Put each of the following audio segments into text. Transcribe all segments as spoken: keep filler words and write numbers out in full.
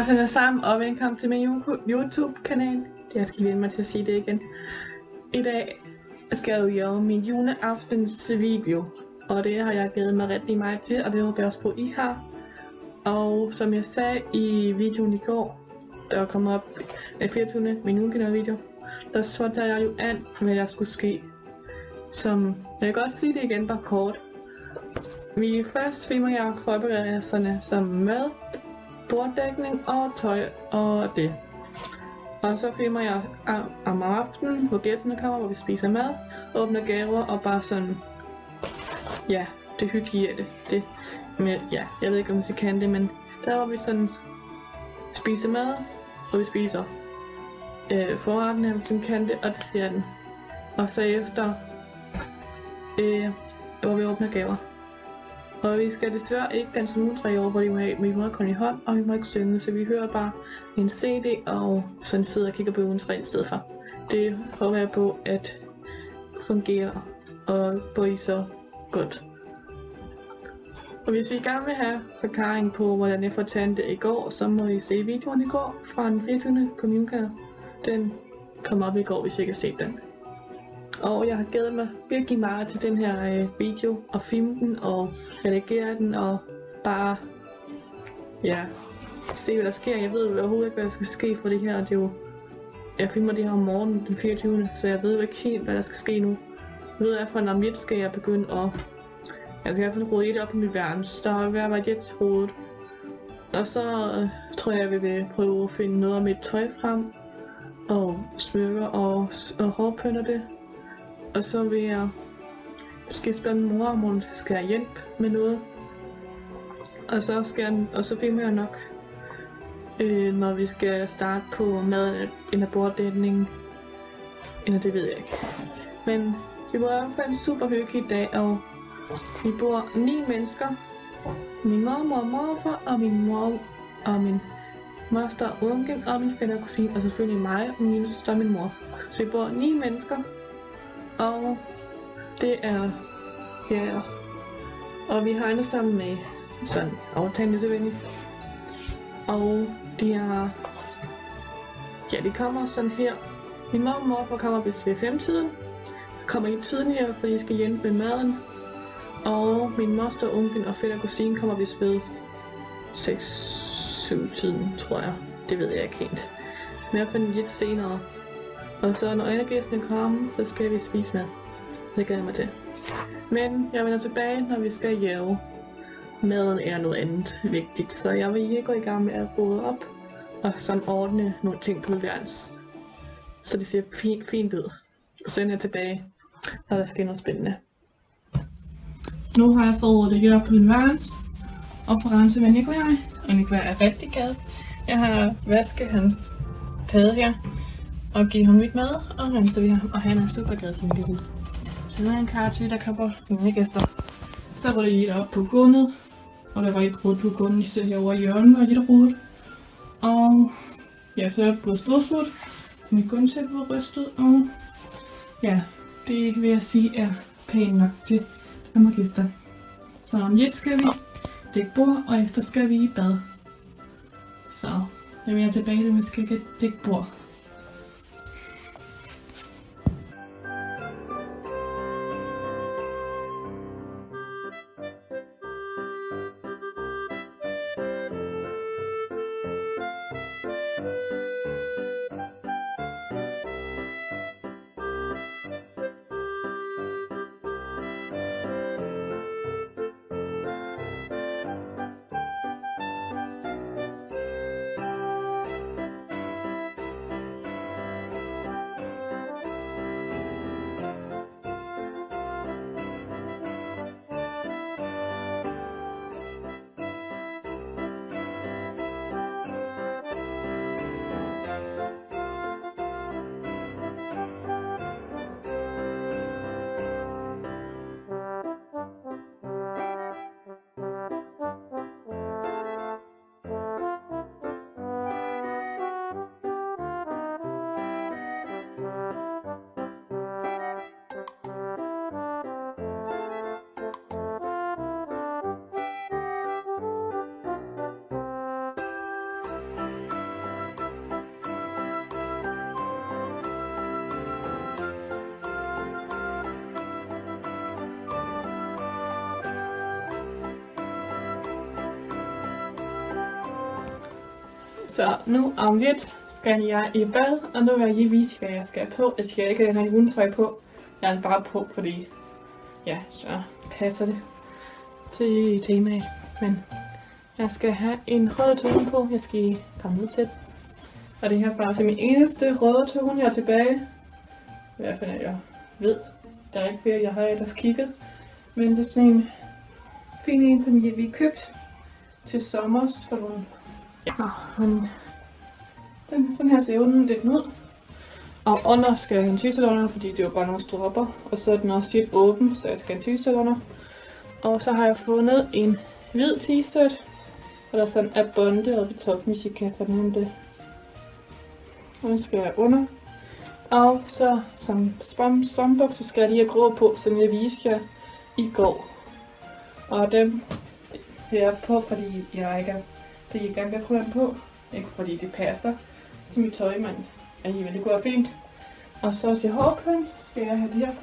alle sammen, og velkommen til min YouTube-kanal. Jeg skal vende mig til at sige det igen. I dag skal jeg jo lave min juleaftens video, og det har jeg givet mig rigtig meget til, og det håber jeg også på, I har. Og som jeg sagde i videoen i går, der kom op den fireogtyvende min julekanal-video, der så jeg jo an, hvad der skulle ske. Som, jeg kan godt sige det igen, bare kort. Vi først filmer jeg forberedelserne som mad, borddækning og tøj og det. Og så filmer jeg om aftenen, hvor gæsterne kommer, hvor vi spiser mad, åbner gaver og bare sådan, ja, det hyggelige det. det med, ja, jeg ved ikke om vi kan det, men der hvor vi sådan spiser mad, og vi spiser øh, forretten her, hvis vi kan det, og det ser den. Og så efter, øh, hvor vi åbner gaver. Og vi skal desværre ikke danse juletræ over, hvor vi må, vi må ikke komme i hånd, og vi må ikke synge, så vi hører bare en C D og sådan sidder og kigger på juletræ i stedet for. Det håber jeg på at fungere, og på I så godt. Og hvis I gerne vil have forklaring på, hvordan jeg fortalte i går, så må I se videoen i går fra den fireogtyvende på min kanal. Den kom op i går, hvis I ikke har set den. Og jeg har givet mig virkelig meget til den her øh, video, og filme den, og redigere den, og bare, ja, se hvad der sker. Jeg ved overhovedet ikke, hvad der skal ske for det her. Det er jo, jeg filmer det her om morgenen den fireogtyvende så jeg ved jo ikke helt, hvad der skal ske nu. Jeg ved i hvert fald, om lidt skal jeg begynde at, altså jeg har fået rodet lidt op på mit værelse. Der har været lidt hovedet. Og så øh, tror jeg, jeg vil prøve at finde noget af mit tøj frem, og smykker og, og hårpynter det. Og så vil jeg skal spørge min mor, om hun skal have hjælp med noget. Og så skal jeg, og så filmer jeg nok, øh, når vi skal starte på mad eller borddækning. Eller det ved jeg ikke. Men vi bor i hvert fald en super hyggelig dag, og vi bor ni mennesker. Min mormor og morfar, og min mor og min moster og onkel, og min fætter og kusine, og selvfølgelig mig og min søster og min mor. Så vi bor ni mennesker. Og det er, ja, og vi har alle sammen med sådan aftale selvfølgelig. Og de er, ja, de kommer sådan her. Min mor og morfar kommer vist ved fem-tiden. Kommer i tiden her, fordi de skal hjælpe med maden. Og min moster, onkel og fætter og kusine kommer vist ved seks-syv-tiden, tror jeg. Det ved jeg ikke helt. Men jeg finder lidt senere. Og så når alle gæstene kommer, så skal vi spise mad. Det glæder jeg mig til. Men jeg vender tilbage, når vi skal jæve. Maden er noget andet vigtigt, så jeg vil ikke gå i gang med at rode op og sådan ordne nogle ting på værelse. Så det ser fint, fint ud. Så vender jeg tilbage, når der sker noget spændende. Nu har jeg fået rodet det op på min værelse, og på rense med Nikolaj. Og Nikolaj er rigtig glad. Jeg har vasket hans pade her og give ham mit mad, og renser vi ham, og han er super glad, som I kan se. Så nu er han klar til, der kommer mine gæster. Så var det lidt op på gulvet, og der var et rod på gulvet, så herovre i hjørnet var lidt rod. Og ja, så er jeg blevet stålsut, mit gulvtæppe var rystet, og ja, det vil jeg sige er pænt nok til kommer gæster. Så om lidt skal vi dække bord, og efter skal vi i bad. Så jeg vil tilbage til, at vi skal dække bord. Så nu om lidt skal jeg i bad, og nu vil jeg lige vise, hvad jeg skal på. Jeg skal ikke have noget juletøj på. Jeg er bare på, fordi ja, så passer det til temaet. Men jeg skal have en rød tone på. Jeg skal i gammel sæt. Og det her er faktisk min eneste røde tone, jeg er tilbage. I hvert fald, jeg ved. Der er ikke flere, jeg har ellers kigget. Men det er sådan en fin en, som vi købt til sommer for nogle. Ja, men den, sådan her ser den lidt ud. Og under skal jeg have en t-shirt under, fordi det er jo bare nogle stropper. Og så er den også lidt åben, så jeg skal have en t-shirt under. Og så har jeg fundet en hvid t-shirt, og der sådan er bonde oppe i toppen, hvis I kan fornemme det. Og den skal jeg under. Og så som strømbukser skal jeg lige have grå på, som jeg viste jer i går. Og dem har jeg på, fordi jeg ikke er, fordi jeg gerne vil prøve dem på. Ikke fordi det passer til mit tøj, men alligevel det går fint. Og så til hårpøn skal jeg have det her på.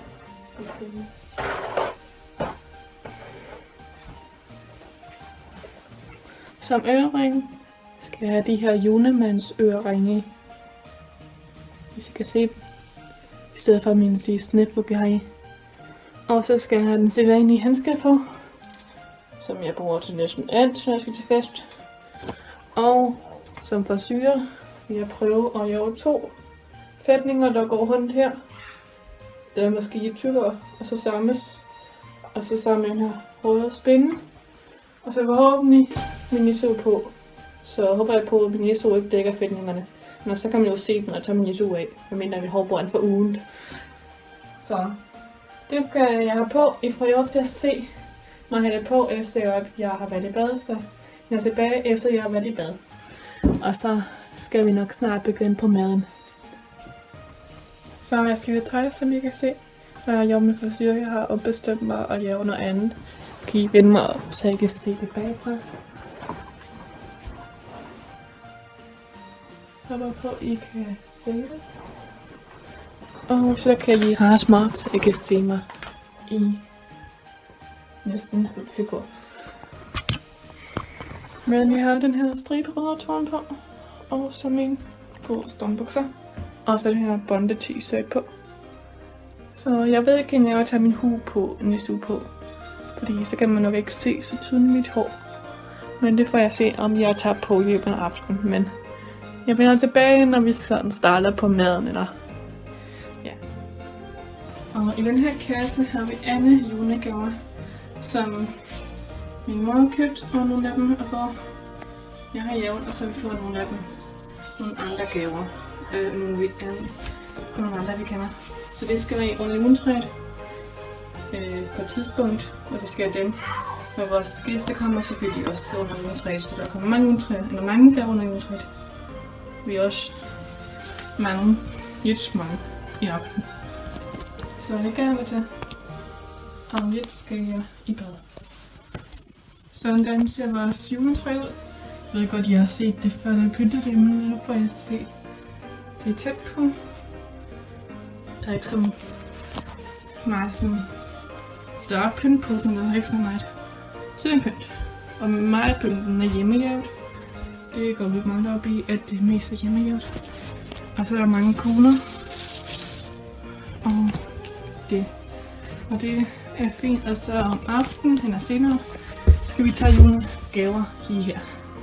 Som ørering skal jeg have de her julemands øreringe, hvis I kan se dem, i stedet for mine snefugge. Og så skal jeg have den sædvanlige handske på, som jeg bruger til næsten alt, når jeg skal til fest. Og som frisyre vil jeg prøve at lave to fætninger, der går rundt her. Der er måske lidt tykkere, og så samles. Og så sammen den her røde spænde. Og så forhåbentlig min nisso på. Så håber jeg på, at min nisso ikke dækker fætningerne. Men så kan man jo se den og tage min nisso af, medmindre vi håber den for ugen. Så det skal jeg have på. I får lov til at se, når jeg har det på, efter jeg har været i bad. Så jeg er tilbage, efter jeg har været i bad. Og så skal vi nok snart begynde på maden. Så jeg skal lidt træt, som I kan se. Og jeg jobber med frisyr, jeg har ombestemt mig og lave noget andet. Kan I vende mig op, så jeg kan se det bagfra. Hopper på, I kan se det. Og så kan jeg lige rase mig op, så I kan se mig i næsten fuld figur. Men vi har den her striberøde tårn på, og så min gode strømbukser. Og så den her bonde t-shirt på. Så jeg ved ikke, om jeg vil tage min hue på, næste uge på. Fordi så kan man nok ikke se så tydeligt mit hår. Men det får jeg se, om jeg tager på i løbet af aftenen. Men jeg vender tilbage, når vi sådan starter på maden. Eller ja. Og i den her kasse har vi alle julegaver, som min mor har købt, og nogle af dem er for jeg har jævnt, og så har vi fået nogle af dem nogle andre gaver. Øh, nogle, øh, nogle andre vi kender. Så det skal være under juletræet øh, på et tidspunkt, og det skal være dem. Og vores gæster kommer selvfølgelig også under juletræet, så der kommer mange juletræer, eller mange gaver under juletræet. Vi er også mange, lidt mange i aften. Så jeg glæder mig til, om lidt skal jeg i bad. Sådan ser vores juletræ ud. Jeg ved godt, jeg har set det før, jeg pynter det, men nu får jeg se det er tæt på. Der er ikke så meget sådan større pynt på, men der er ikke så meget sådan pynt. Og meget pynten er hjemmelavet. Det går vi meget op i, at det mest er hjemmelavet. Og så er der mange kugler. Og det. Og det er fint. Og så om aftenen, hen og senere, skal vi tage julegaver lige her.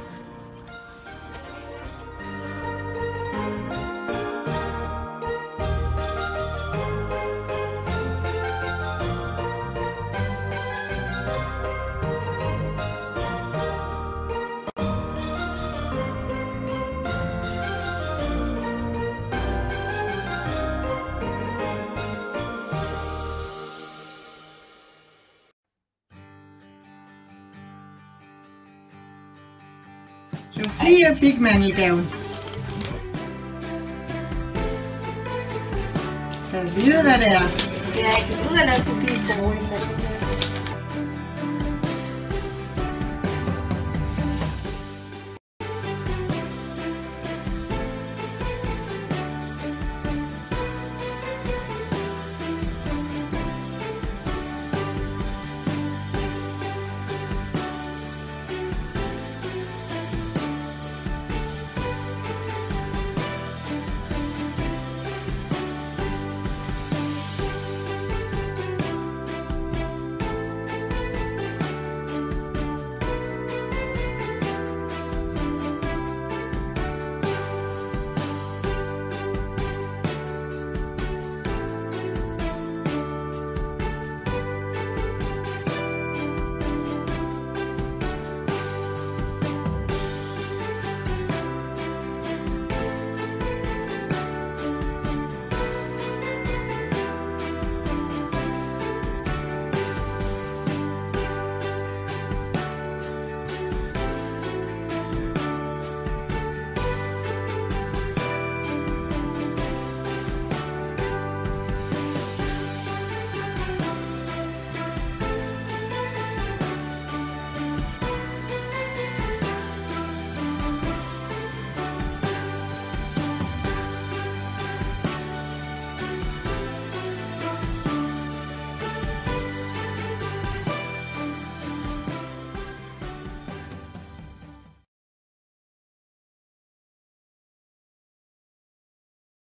Sofie fik man i gaven. Så ved hvad det er. Ja, jeg kan ud af Sofie får i dag.